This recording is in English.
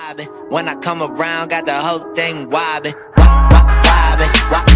When I come around, got the whole thing wobbin', wobbin', wobbin'.